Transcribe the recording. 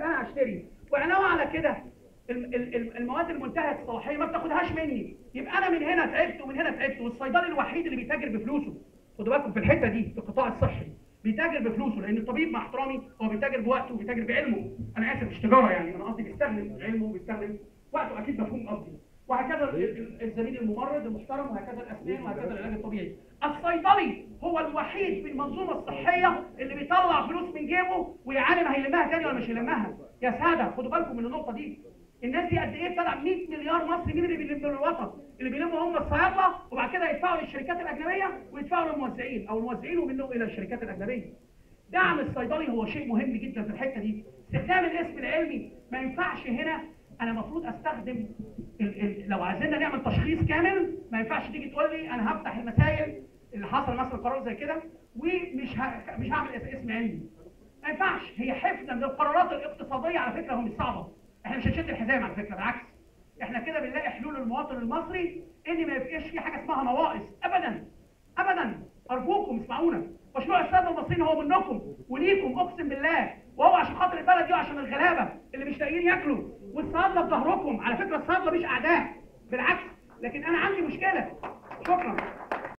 يبقى انا هشتري، وعلاوه على كده المواد المنتهيه الصلاحيه ما بتاخدهاش مني، يبقى انا من هنا تعبت ومن هنا تعبت. والصيدلي الوحيد اللي بيتاجر بفلوسه، خدوا بالكم في الحته دي في القطاع الصحي، بيتاجر بفلوسه، لان الطبيب مع احترامي هو بيتاجر بوقته وبيتاجر بعلمه. انا اسف مش تجاره يعني، انا قصدي بيستخدم علمه وبيستخدم وقته، اكيد مفهوم قصدي. وهكذا الزميل الممرض المحترم، وهكذا الاسنان، وهكذا العلاج الطبيعي. الصيدلي هو الوحيد في المنظومه الصحيه اللي بيطلع فلوس من جيبه ويعلم هيلمها تاني ولا مش هيلمها. يا ساده خدوا بالكم من النقطه دي. الناس دي قد ايه بتدعم 100 مليار مصري؟ مين اللي بيلم الوطن؟ اللي بيلموا هم الصيادله، وبعد كده يدفعوا للشركات الاجنبيه ويدفعوا للموزعين، او الموزعين ومنهم الى الشركات الاجنبيه. دعم الصيدلي هو شيء مهم جدا في الحته دي. استخدام الاسم العلمي ما ينفعش هنا. انا المفروض استخدم لو عايزين نعمل تشخيص كامل، ما ينفعش تيجي تقول لي انا هفتح المسائل اللي حصل مثلا قرار زي كده ومش مش هعمل اسم علمي. ما ينفعش. هي حفنه من القرارات الاقتصاديه على فكره، مش صعبه. احنا مش هنشد الحزام على فكره، بالعكس احنا كده بنلاقي حلول للمواطن المصري ان ما يبقاش في حاجه اسمها نواقص ابدا ابدا. ارجوكم اسمعونا. مشروع الصيادله المصريين هو منكم وليكم اقسم بالله، وهو عشان خاطر البلد دي وعشان الغلابه اللي مش لاقيين ياكلوا. والصيادله في ظهركم على فكره، الصيادله مش اعداء بالعكس، لكن انا عندي مشكله. شكرا.